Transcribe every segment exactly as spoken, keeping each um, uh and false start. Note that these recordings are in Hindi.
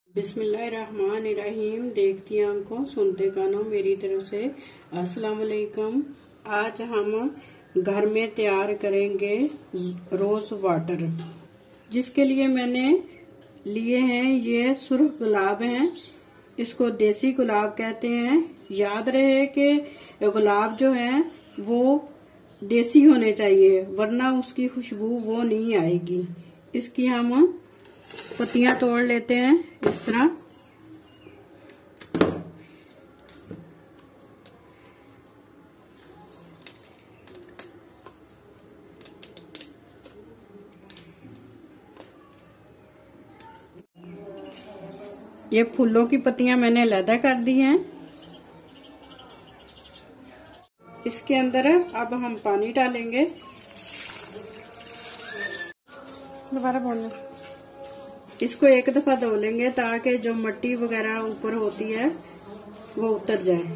बिस्मिल्लाहिर्रहमानिर्रहीम। देखती आंखों सुनते कानों मेरी तरफ से अस्सलाम वालेकुम। आज हम घर में तैयार करेंगे रोज वाटर, जिसके लिए मैंने लिए हैं ये सुर्ख गुलाब हैं। इसको देसी गुलाब कहते हैं। याद रहे कि गुलाब जो है वो देसी होने चाहिए, वरना उसकी खुशबू वो नहीं आएगी। इसकी हम पत्तियां तोड़ लेते हैं इस तरह। ये फूलों की पत्तियां मैंने अलग कर दी हैं। इसके अंदर अब हम पानी डालेंगे। दोबारा बोलना। इसको एक दफा धो लेंगे ताकि जो मिट्टी वगैरह ऊपर होती है वो उतर जाए।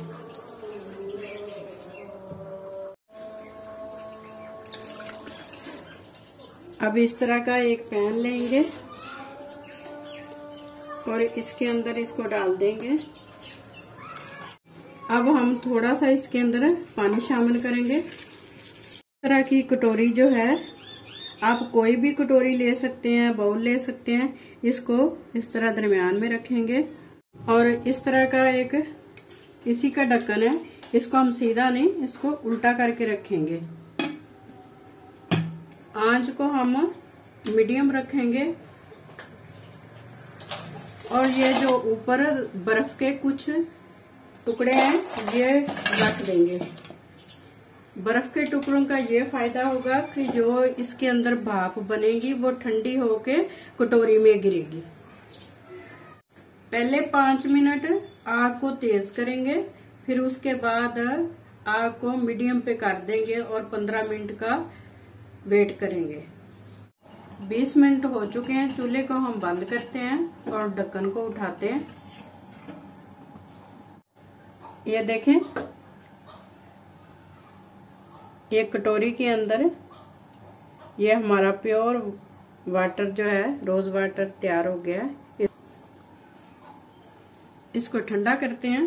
अब इस तरह का एक पैन लेंगे और इसके अंदर इसको डाल देंगे। अब हम थोड़ा सा इसके अंदर पानी शामिल करेंगे। इस तरह की कटोरी जो है, आप कोई भी कटोरी ले सकते हैं, बाउल ले सकते हैं। इसको इस तरह दरमियान में रखेंगे और इस तरह का एक इसी का ढक्कन है। इसको हम सीधा नहीं, इसको उल्टा करके रखेंगे। आंच को हम मीडियम रखेंगे और ये जो ऊपर बर्फ के कुछ टुकड़े हैं ये रख देंगे। बर्फ के टुकड़ों का ये फायदा होगा कि जो इसके अंदर भाप बनेगी वो ठंडी होके कटोरी में गिरेगी। पहले पांच मिनट आग को तेज करेंगे, फिर उसके बाद आग को मीडियम पे कर देंगे और पंद्रह मिनट का वेट करेंगे। बीस मिनट हो चुके हैं। चूल्हे को हम बंद करते हैं और ढक्कन को उठाते हैं। ये देखें, ये कटोरी के अंदर ये हमारा प्योर वाटर जो है, रोज वाटर तैयार हो गया है। इसको ठंडा करते हैं।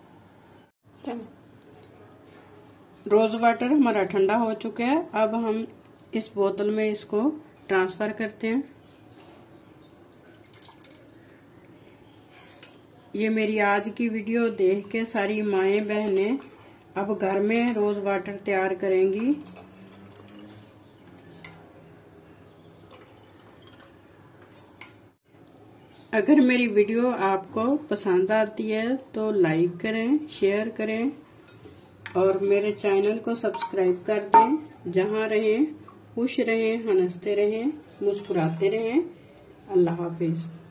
रोज वाटर हमारा ठंडा हो चुका है। अब हम इस बोतल में इसको ट्रांसफर करते हैं। ये मेरी आज की वीडियो देख के सारी माएं बहनें अब घर में रोज वाटर तैयार करेंगी। अगर मेरी वीडियो आपको पसंद आती है तो लाइक करें, शेयर करें और मेरे चैनल को सब्सक्राइब कर दें। जहां रहें खुश रहें, हंसते रहें, मुस्कुराते रहें। अल्लाह हाफिज।